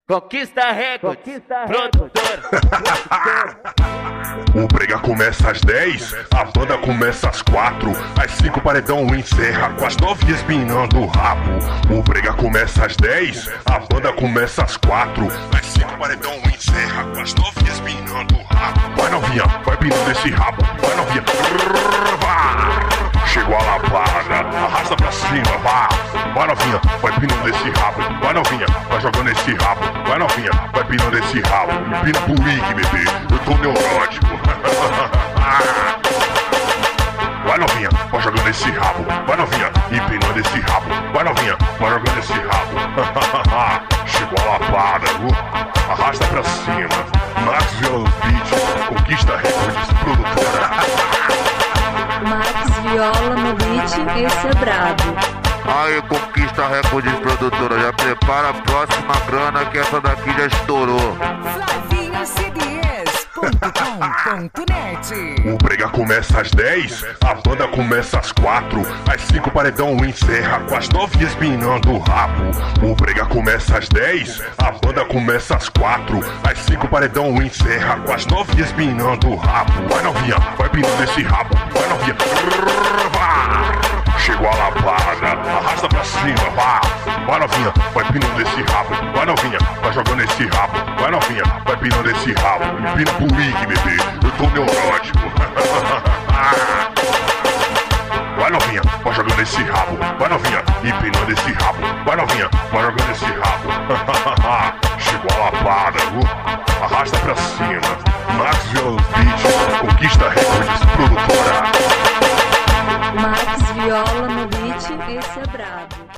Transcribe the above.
Conquista Records, produtor. O brega começa às 10, a banda começa às 4. Às 5 paredão encerra com as 9 espinando o rabo. O brega começa às 10, a banda começa às 4. Às 5 paredão encerra com as 9 espinando o rabo. Vai novinha, vai pinando esse rabo. Vai novinha, chegou a lapada, arrasta pra cima, vá. Vai novinha, vai pinando esse rabo. Vai novinha, vai jogando esse rabo. Vai novinha, vai pinando esse rabo. Empina pro link, bebê, eu tô neurótico. Vai novinha, vai jogando esse rabo. Vai novinha, empinando esse rabo. Vai novinha, vai jogando esse rabo. Chegou a lapada, arrasta pra cima. Max Viola Beat, Conquista Records, produtora. Max Viola no beat, esse é brabo. Aí, Conquista Records, produtora, já prepara a próxima grana que essa daqui já estourou. O brega começa às 10, a banda começa às 4. Às 5 paredão encerra com as 9 espinando o rabo. O brega começa às 10, a banda começa às 4. Às 5 paredão encerra com as 9 espinando o rabo. Vai novinha, vai pinando esse rabo. Vai novinha, chegou a lapada, arrasta pra cima, vá. Vai novinha, vai pinando esse rabo. Vai novinha, vai jogando esse rabo. Vai novinha, vai pinando esse rabo. Empina pro link, bebê, eu tô neurótico. Vai novinha, vai jogando esse rabo. Vai novinha, empinando esse rabo. Vai novinha, vai jogando esse rabo. Chegou a lapada, arrasta pra cima. Max Viola Beat, Conquista Records, produtora. Max Viola no beat, esse é brabo.